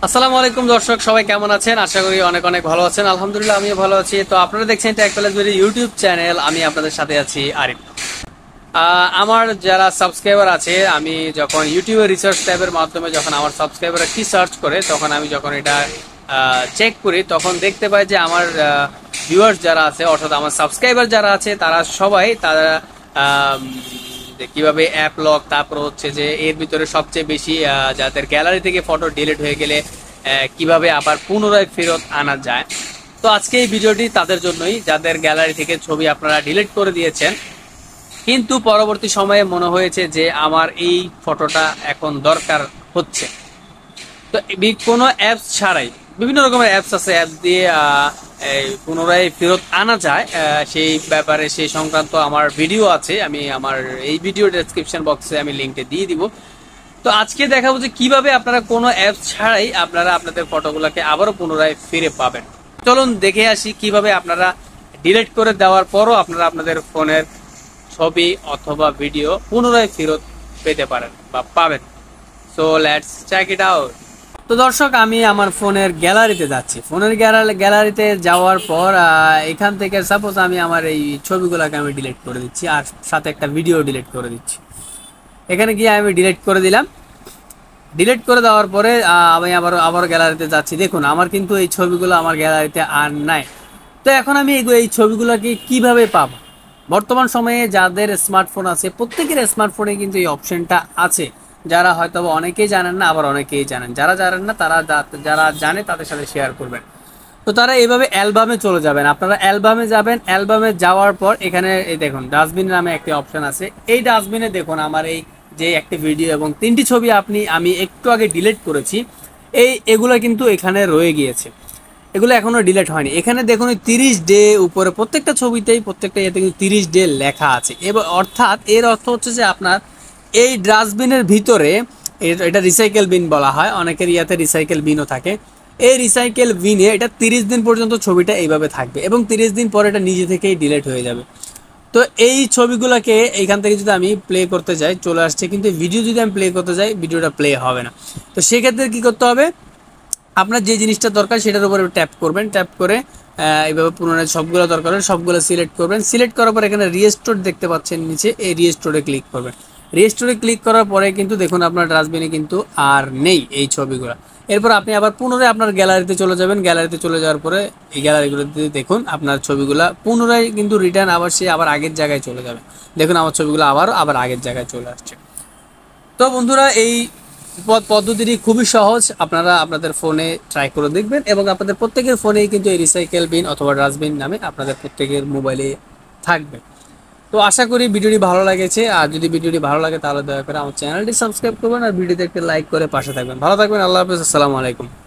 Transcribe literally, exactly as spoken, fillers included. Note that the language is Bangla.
আসসালামু আলাইকুম দর্শক, সবাই কেমন আছেন? আশা করি অনেক অনেক ভালো আছেন। আলহামদুলিল্লাহ আমিও ভালো আছি। তো আপনারা দেখছেন টেক প্যালেস ইউটিউব চ্যানেল, আমি আপনাদের সাথে আছি আরিফ। আহ, আমার যারা সাবস্ক্রাইবার আছে, আমি যখন ইউটিউবে রিসার্চ ট্যাবের মাধ্যমে যখন আমার সাবস্ক্রাইবাররা কি সার্চ করে, তখন আমি যখন এটা চেক করি, তখন দেখতে পাই যে আমার ভিউয়ার্স যারা আছে, অর্থাৎ আমার সাবস্ক্রাইবার যারা আছে, তারা সবাই তারা আম, যে কিভাবে অ্যাপ লক, তারপর হচ্ছে যে এর ভিতরে সবচেয়ে বেশি আহ, যাদের গ্যালারি থেকে ফটো ডিলিট হয়ে গেলে আহ, কিভাবে আবার পুনরায় ফেরত আনা যায়। তো আজকে এই ভিডিওটি তাদের জন্যই, যাদের গ্যালারি থেকে ছবি আপনারা ডিলিট করে দিয়েছেন, কিন্তু পরবর্তী সময়ে মনে হয়েছে যে আমার এই ফটোটা এখন দরকার হচ্ছে। তো বি- কোনো অ্যাপস ছাড়াই বিভিন্ন রকমের অ্যাপস আছে, অ্যাপস দিয়ে আহ, এই পুনরায় ফেরত আনা যায়। আহ, সেই ব্যাপারে সেই সংক্রান্ত আমার ভিডিও আছে, আমি আমার এই ভিডিও ডেসক্রিপশন বক্সে আমি লিঙ্কটা দিয়ে দিব। তো আজকে দেখাবো যে কিভাবে আপনারা কোনো অ্যাপস ছাড়াই আপনারা আপনাদের ফটোগুলোকে আবারও পুনরায় ফিরে পাবেন। চলুন দেখে আসি কিভাবে আপনারা ডিলিট করে দেওয়ার পরও আপনারা আপনাদের ফোনের ছবি অথবা ভিডিও পুনরায় ফেরত পেতে পারেন বা পাবেন। So let's check it out. তো দর্শক, আমি আমার ফোনের গ্যালারিতে যাচ্ছি। ফোনের গ্যালারিতে যাওয়ার পর আহ, এখান থেকে সাপোজ আমি আমার এই ছবিগুলোকে আমি ডিলিট করে দিচ্ছি, আর সাথে একটা ভিডিও ডিলিট করে দিচ্ছি। এখানে গিয়ে আমি ডিলিট করে দিলাম। ডিলিট করে দেওয়ার পরে আহ, আমি আবার আবার গ্যালারিতে যাচ্ছি। দেখুন, আমার কিন্তু এই ছবিগুলো আমার গ্যালারিতে আর নাই। তো এখন আমি এই এই ছবিগুলোকে কিভাবে পাবো? বর্তমান সময়ে যাদের স্মার্টফোন আছে, প্রত্যেকের স্মার্টফোনে কিন্তু এই অপশনটা আছে। যারা হয়তো অনেকেই জানেন না, আবার অনেকেই জানেন। যারা জানেন না, তারা যারা জানে তাদের সাথে শেয়ার করবেন। তো তারা এইভাবে অ্যালবামে চলে যাবেন। আপনারা অ্যালবামে যাবেন। অ্যালবামে যাওয়ার পর এখানে এই দেখুন ডাস্টবিন নামে একটি অপশন আছে। এই ডাস্টবিনে দেখুন আমার এই যে একটি ভিডিও এবং তিনটি ছবি আপনি আমি একটু আগে ডিলিট করেছি, এই এগুলো কিন্তু এখানে রয়ে গিয়েছে। এগুলো এখনো ডিলিট হয়নি। এখানে দেখুন ওই তিরিশ ডে উপরে প্রত্যেকটা ছবিতেই, প্রত্যেকটা ইয়েতে কিন্তু তিরিশ ডে লেখা আছে। এবার অর্থাৎ এর অর্থ হচ্ছে যে আপনার এই ডাস্টবিনের ভিতরে, এটা রিসাইকেল বিন বলা হয়, অনেকের ইয়াতে রিসাইকেল বিনও থাকে। এই রিসাইকেল বিনে এটা তিরিশ দিন পর্যন্ত ছবিটা এইভাবে থাকবে এবং তিরিশ দিন পরে এটা নিজে থেকেই ডিলিট হয়ে যাবে। তো এই ছবিগুলোকে এইখান থেকে যদি আমি প্লে করতে যাই, চলে আসছে, কিন্তু ভিডিও যদি আমি প্লে করতে যাই, ভিডিওটা প্লে হবে না। তো সেক্ষেত্রে কী করতে হবে? আপনার যে জিনিসটা দরকার সেটার উপরে ট্যাপ করবেন। ট্যাপ করে এইভাবে পুনরায় সবগুলো দরকার হলে সবগুলো সিলেক্ট করবেন। সিলেক্ট করার পর এখানে রিস্টোর দেখতে পাচ্ছেন নিচে, এই রিস্টোরে ক্লিক করবেন। রিস্টোরে ক্লিক করার পরে কিন্তু দেখুন আপনার ডাস্টবিনে কিন্তু আর নেই এই ছবিগুলো। এরপর আপনি আবার পুনরায় আপনার গ্যালারিতে চলে যাবেন। গ্যালারিতে চলে যাওয়ার পরে এই গ্যালারিগুলোতে দেখুন আপনার ছবিগুলো পুনরায় কিন্তু রিটার্ন আবার সে আবার আগের জায়গায় চলে যাবে। দেখুন আমার ছবিগুলো আবার আবার আগের জায়গায় চলে আসছে। তো বন্ধুরা, এই পদ্ধতিটি খুবই সহজ। আপনারা আপনাদের ফোনে ট্রাই করে দেখবেন এবং আপনাদের প্রত্যেকের ফোনেই কিন্তু এই রিসাইকেল বিন অথবা ডাস্টবিন নামে আপনাদের প্রত্যেকের মোবাইলে থাকবে। তো আশা করি ভিডিওটি ভালো লাগেছে। আর যদি ভিডিওটি ভালো লাগে তাহলে দয়া করে আমার চ্যানেলটি সাবস্ক্রাইব করবেন আর ভিডিওতে একটা লাইক করে পাশে থাকবেন। ভালো থাকবেন। আল্লাহ হাফেজ। আসসালামু আলাইকুম।